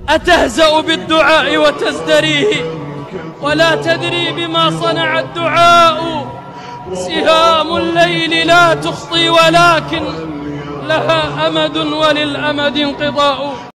أتهزأ بالدعاء وتزدريه ولا تدري بما صنع الدعاء. سهام الليل لا تخطي ولكن لها أمد وللأمد انقضاء.